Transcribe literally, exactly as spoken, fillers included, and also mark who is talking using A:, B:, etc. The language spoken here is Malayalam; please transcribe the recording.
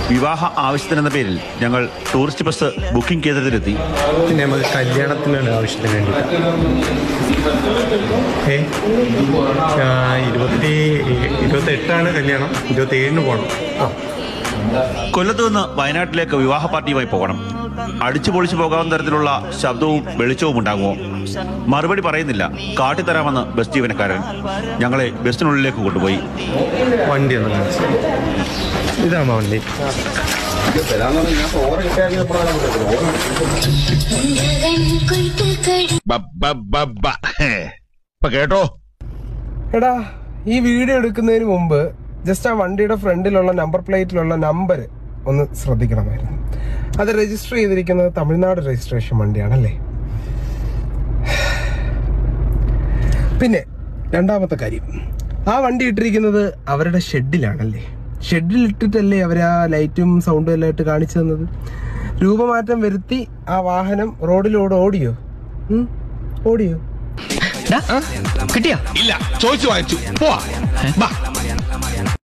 A: വിവാഹ ആവശ്യത്തിനെന്ന പേരിൽ ഞങ്ങൾ ടൂറിസ്റ്റ് ബസ് ബുക്കിംഗ് കേന്ദ്രത്തിലെത്തി.
B: പിന്നെ നമുക്ക് കല്യാണത്തിനാണ് ആവശ്യത്തിന് വേണ്ടിയിട്ട്. ഏ ഇരുപത്തി ഇരുപത്തെട്ടാണ് കല്യാണം, ഇരുപത്തി ഏഴിന് പോകണം. ആ
A: കൊല്ലത്ത് നിന്ന് വയനാട്ടിലേക്ക് വിവാഹ പാർട്ടിയുമായി പോകണം. അടിച്ചു പൊളിച്ചു പോകാവുന്ന തരത്തിലുള്ള ശബ്ദവും വെളിച്ചവും ഉണ്ടാകുമോ? മറുപടി പറയുന്നില്ല. കാട്ടിത്തരാമെന്ന് ബസ് ജീവനക്കാരൻ ഞങ്ങളെ ബസ്സിനുള്ളിലേക്ക് കൊണ്ടുപോയി.
B: വണ്ടി ഒന്ന് കാണിച്ചു. ഇതാണോ വണ്ടി?
A: കേട്ടോ
C: എടാ, ഈ വീഡിയോ എടുക്കുന്നതിന് മുമ്പ് ജസ്റ്റ് ആ വണ്ടിയുടെ ഫ്രണ്ടിലുള്ള നമ്പർ പ്ലേറ്റിലുള്ള നമ്പർ ഒന്ന് ശ്രദ്ധിക്കണമായിരുന്നു. അത് രജിസ്റ്റർ ചെയ്തിരിക്കുന്നത് തമിഴ്നാട് രജിസ്ട്രേഷൻ വണ്ടിയാണല്ലേ. പിന്നെ രണ്ടാമത്തെ കാര്യം, ആ വണ്ടി ഇട്ടിരിക്കുന്നത് അവരുടെ ഷെഡിലാണല്ലേ. ഷെഡിൽ ഇട്ടിട്ടല്ലേ അവർ ആ ലൈറ്റും സൗണ്ടും എല്ലാം ഇട്ട് കാണിച്ചു തന്നത്. രൂപമാറ്റം വരുത്തി ആ വാഹനം റോഡിലൂടെ ഓടിയോ? ഓടിയോ?
D: കിട്ടിയാ?
E: ഇല്ല, ചോദിച്ചു വാങ്ങിച്ചു. പോവാ.